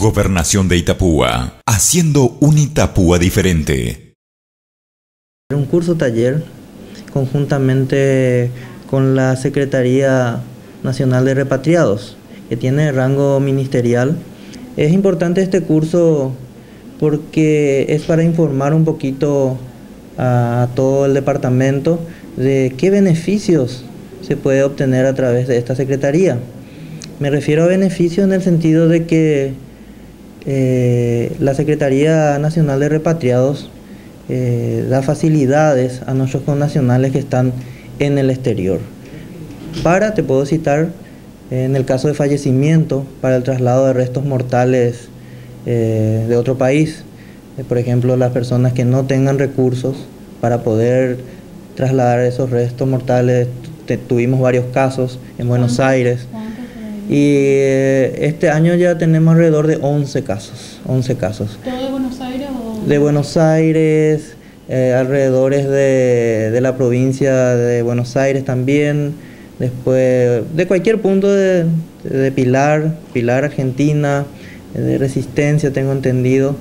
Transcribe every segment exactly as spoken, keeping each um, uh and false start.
Gobernación de Itapúa, haciendo un Itapúa diferente. Un curso taller conjuntamente con la Secretaría Nacional de Repatriados, que tiene rango ministerial. Es importante este curso porque es para informar un poquito a todo el departamento de qué beneficios se puede obtener a través de esta secretaría. Me refiero a beneficios en el sentido de que eh, la Secretaría Nacional de Repatriados eh, da facilidades a nuestros connacionales que están en el exterior. Para, te puedo citar, en el caso de fallecimiento, para el traslado de restos mortales eh, de otro país, eh, por ejemplo, las personas que no tengan recursos para poder trasladar esos restos mortales, tuvimos varios casos en Buenos Aires. Y eh, este año ya tenemos alrededor de once casos. once casos. ¿Todo de Buenos Aires o...? De Buenos Aires, eh, alrededores de, de la provincia de Buenos Aires también. Después de cualquier punto de, de Pilar, Pilar, Argentina, de Resistencia, tengo entendido,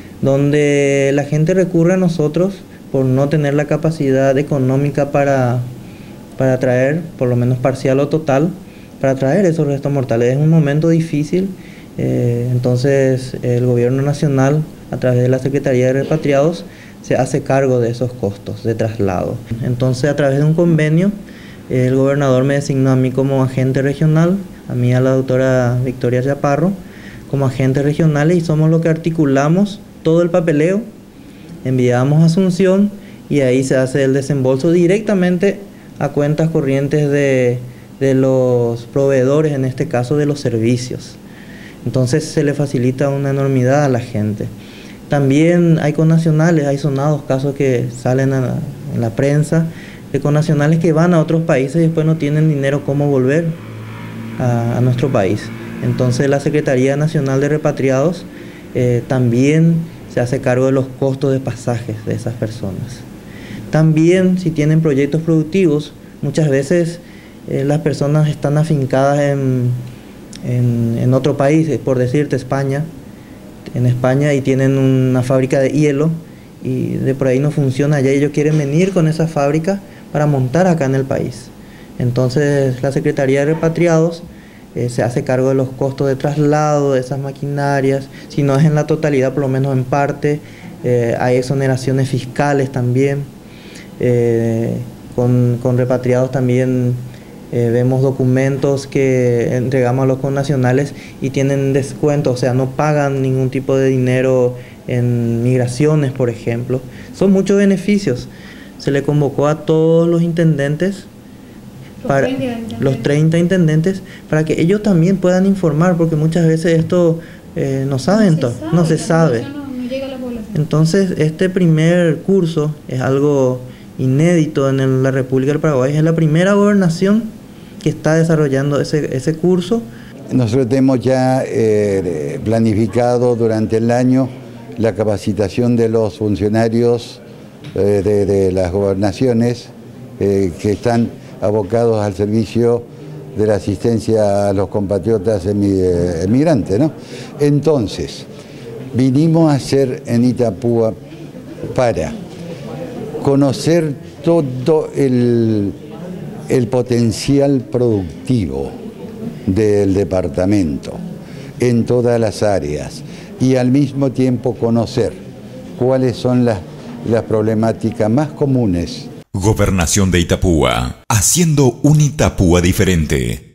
donde la gente recurre a nosotros por no tener la capacidad económica para, para traer, por lo menos parcial o total, para traer esos restos mortales. Es un momento difícil, eh, entonces el gobierno nacional, a través de la Secretaría de Repatriados, se hace cargo de esos costos de traslado. Entonces, a través de un convenio, eh, el gobernador me designó a mí como agente regional, a mí a la doctora Victoria Chaparro, como agentes regionales, y somos los que articulamos todo el papeleo, enviamos a Asunción y ahí se hace el desembolso directamente a cuentas corrientes de de los proveedores, en este caso de los servicios. Entonces se le facilita una enormidad a la gente. También hay connacionales, hay sonados casos que salen a la, en la prensa, de connacionales que van a otros países y después no tienen dinero cómo volver a, a nuestro país. Entonces la Secretaría Nacional de Repatriados eh, también se hace cargo de los costos de pasajes de esas personas. También, si tienen proyectos productivos, muchas veces Eh, las personas están afincadas en, en, en otro país, por decirte España, en España, y tienen una fábrica de hielo y de por ahí no funciona allá, y ellos quieren venir con esa fábrica para montar acá en el país. Entonces la Secretaría de Repatriados eh, se hace cargo de los costos de traslado de esas maquinarias, si no es en la totalidad, por lo menos en parte. Eh, hay exoneraciones fiscales también, eh, con, con repatriados también. Eh, vemos documentos que entregamos a los connacionales y tienen descuento, o sea, no pagan ningún tipo de dinero en migraciones, por ejemplo. Son muchos beneficios. Se le convocó a todos los intendentes, para, los treinta intendentes, para que ellos también puedan informar, porque muchas veces esto eh, no saben, no se sabe. No se sabe. No, no llega a la población. Entonces, este primer curso es algo inédito en el, la República del Paraguay. Es la primera gobernación que está desarrollando ese, ese curso. Nosotros tenemos ya eh, planificado durante el año la capacitación de los funcionarios eh, de, de las gobernaciones eh, que están abocados al servicio de la asistencia a los compatriotas emigrantes, ¿no? Entonces, vinimos a hacer en Itapúa para conocer todo el el potencial productivo del departamento en todas las áreas y al mismo tiempo conocer cuáles son las, las problemáticas más comunes. Gobernación de Itapúa, haciendo un Itapúa diferente.